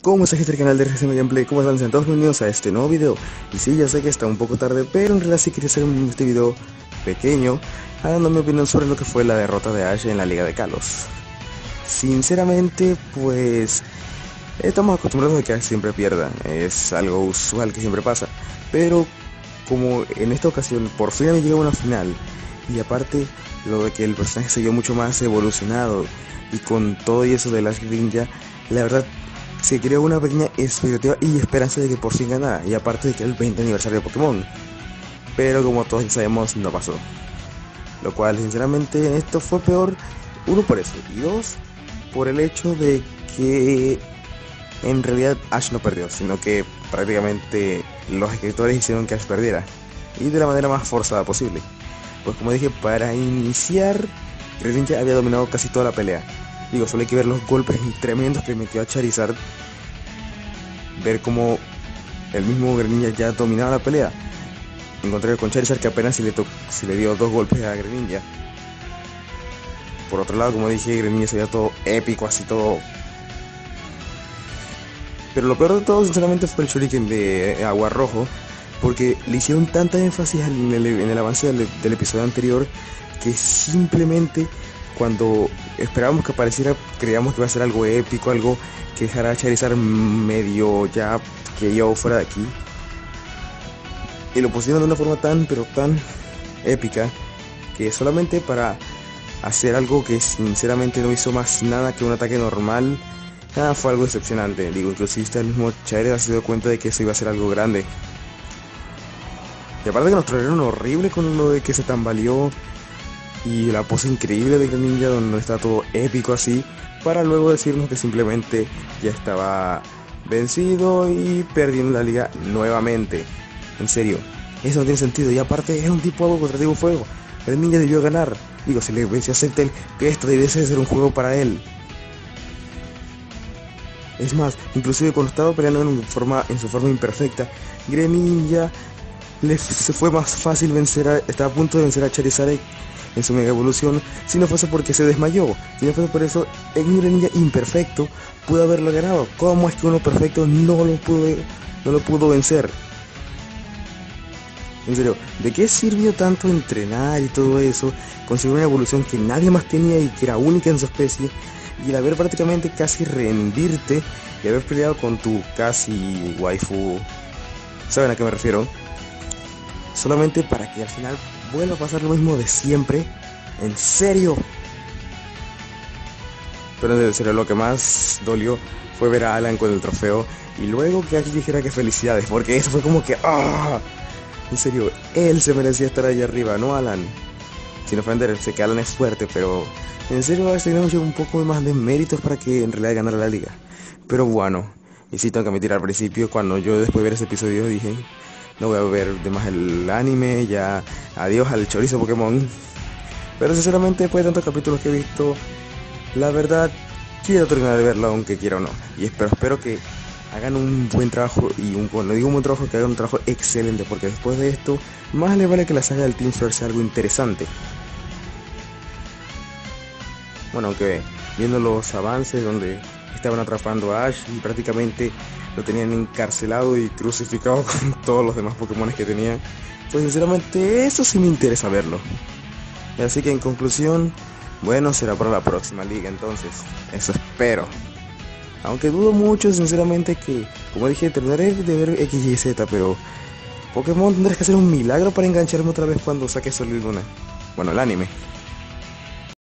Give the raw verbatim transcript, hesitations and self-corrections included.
¿Cómo está gente del canal de R G C Gameplay? ¿Cómo están? Sean todos bienvenidos a este nuevo video. Y sí, ya sé que está un poco tarde, pero en realidad sí quería hacer un este video pequeño, dando mi opinión sobre lo que fue la derrota de Ash en la Liga de Kalos. Sinceramente, pues estamos acostumbrados a que Ash siempre pierda, es algo usual que siempre pasa, pero como en esta ocasión por fin había llegado a una final, y aparte lo de que el personaje se vio mucho más evolucionado, y con todo y eso de Ash Greninja, la verdad se creó una pequeña expectativa y esperanza de que por fin ganara, y aparte de que era el veinte aniversario de Pokémon, pero como todos ya sabemos no pasó, lo cual sinceramente esto fue peor, uno por eso, y dos por el hecho de que en realidad Ash no perdió, sino que prácticamente los escritores hicieron que Ash perdiera, y de la manera más forzada posible. Pues como dije, para iniciar, Greninja había dominado casi toda la pelea. Digo, solo hay que ver los golpes tremendos que metió a Charizard, ver cómo el mismo Greninja ya dominaba la pelea, en contrario con Charizard, que apenas si le, si le dio dos golpes a Greninja. Por otro lado, como dije, Greninja se veía todo épico, así todo. Pero lo peor de todo, sinceramente, fue el Shuriken de Agua Rojo, porque le hicieron tanta énfasis en el, en el avance del, del episodio anterior, que simplemente cuando esperábamos que apareciera, creíamos que iba a ser algo épico, algo que dejara a Charizard medio ya que yo fuera de aquí. Y lo pusieron de una forma tan, pero tan épica, que solamente para hacer algo que sinceramente no hizo más nada que un ataque normal, nada, fue algo decepcionante. Digo, inclusive hasta el mismo Charizard se dio cuenta de que eso iba a ser algo grande. Y aparte que nos trajeron horrible con lo de que se tambaleó, y la pose increíble de Greninja donde está todo épico así, para luego decirnos que simplemente ya estaba vencido y perdiendo la liga nuevamente. En serio, eso no tiene sentido, y aparte es un tipo algo contra tipo fuego. Greninja debió ganar. Digo, si le venció a Sceptile, que esto debiese ser un juego para él. Es más, inclusive cuando estaba peleando en, forma, en su forma imperfecta, Greninja le se fue más fácil vencer a, estaba a punto de vencer a Charizard en su mega evolución, si no fuese porque se desmayó. Si no fuese por eso, en un Greninja imperfecto pudo haberlo ganado. ¿Cómo es que uno perfecto no lo pudo, no lo pudo vencer? En serio, ¿de qué sirvió tanto entrenar y todo eso, conseguir una evolución que nadie más tenía y que era única en su especie, y el haber prácticamente casi rendirte y haber peleado con tu casi waifu? ¿Saben a qué me refiero? Solamente para que al final vuelva a pasar lo mismo de siempre. ¿En serio? Pero en serio, lo que más dolió fue ver a Alan con el trofeo, y luego que Ash dijera que felicidades, porque eso fue como que ¡ah! En serio, él se merecía estar allá arriba, no Alan. Sin ofender, sé que Alan es fuerte, pero en serio Ash tenía un poco más de méritos para que en realidad ganara la liga. Pero bueno, y sí tengo que admitir, al principio, cuando yo después de ver ese episodio dije, no voy a ver de más el anime, ya adiós al chorizo Pokémon. Pero sinceramente, después de tantos capítulos que he visto, la verdad quiero terminar de verlo aunque quiera o no. Y espero, espero que hagan un buen trabajo, y un, cuando digo un buen trabajo, que hagan un trabajo excelente, porque después de esto, más le vale que la saga del Team Fortress sea algo interesante. Bueno, aunque viendo los avances donde estaban atrapando a Ash y prácticamente lo tenían encarcelado y crucificado con todos los demás Pokémon que tenían, pues sinceramente eso sí me interesa verlo. Así que en conclusión, bueno, será para la próxima liga entonces, eso espero. Aunque dudo mucho sinceramente que, como dije, terminaré de ver X y Z, pero Pokémon tendrás que hacer un milagro para engancharme otra vez cuando saque Sol y Luna. Bueno, el anime.